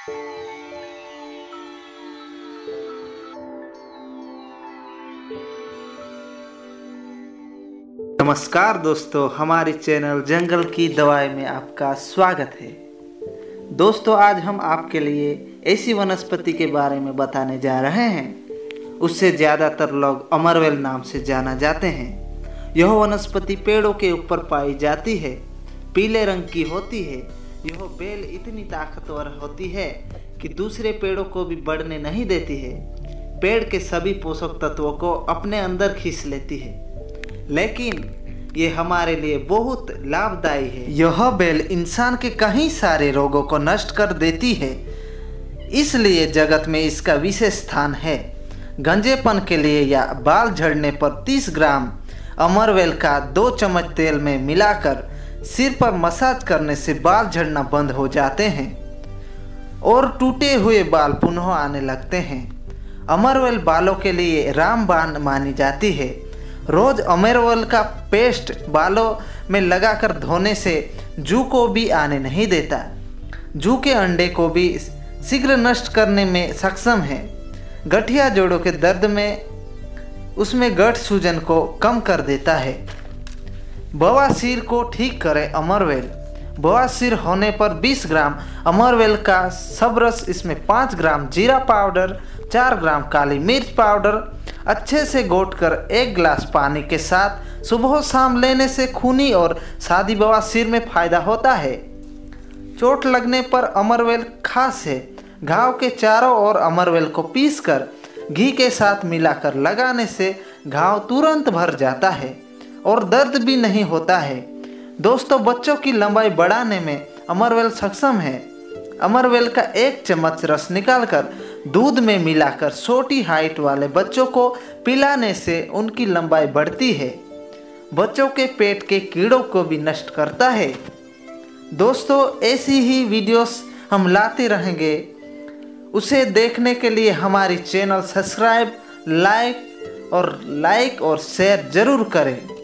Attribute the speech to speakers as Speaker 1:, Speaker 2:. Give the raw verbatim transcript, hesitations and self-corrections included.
Speaker 1: नमस्कार दोस्तों, हमारे चैनल जंगल की दवाई में आपका स्वागत है। दोस्तों, आज हम आपके लिए ऐसी वनस्पति के बारे में बताने जा रहे हैं उससे ज़्यादातर लोग अमरवेल नाम से जाना जाते हैं। यह वनस्पति पेड़ों के ऊपर पाई जाती है, पीले रंग की होती है। यह बेल इतनी ताकतवर होती है कि दूसरे पेड़ों को भी बढ़ने नहीं देती है। पेड़ के सभी पोषक तत्वों को अपने अंदर खींच लेती है, लेकिन ये हमारे लिए बहुत लाभदायी है। यह बेल इंसान के कई सारे रोगों को नष्ट कर देती है, इसलिए जगत में इसका विशेष स्थान है। गंजेपन के लिए या बाल झड़ने पर तीस ग्राम अमरवेल का दो चम्मच तेल में मिलाकर सिर पर मसाज करने से बाल झड़ना बंद हो जाते हैं और टूटे हुए बाल पुनः आने लगते हैं। अमरवेल बालों के लिए रामबाण मानी जाती है। रोज अमरवेल का पेस्ट बालों में लगाकर धोने से जू को भी आने नहीं देता। जू के अंडे को भी शीघ्र नष्ट करने में सक्षम है। गठिया जोड़ों के दर्द में उसमें गठ सूजन को कम कर देता है। बवासीर को ठीक करे अमरवेल। बवासीर होने पर बीस ग्राम अमरवेल का सबरस, इसमें पाँच ग्राम जीरा पाउडर, चार ग्राम काली मिर्च पाउडर अच्छे से घोटकर एक गिलास पानी के साथ सुबह शाम लेने से खूनी और सादी बवासीर में फायदा होता है। चोट लगने पर अमरवेल खास है। घाव के चारों ओर अमरवेल को पीसकर घी के साथ मिलाकर लगाने से घाव तुरंत भर जाता है और दर्द भी नहीं होता है। दोस्तों, बच्चों की लंबाई बढ़ाने में अमरवेल सक्षम है। अमरवेल का एक चम्मच रस निकालकर दूध में मिलाकर छोटी हाइट वाले बच्चों को पिलाने से उनकी लंबाई बढ़ती है। बच्चों के पेट के कीड़ों को भी नष्ट करता है। दोस्तों, ऐसी ही वीडियोस हम लाते रहेंगे। उसे देखने के लिए हमारी चैनल सब्सक्राइब, लाइक और लाइक और शेयर जरूर करें।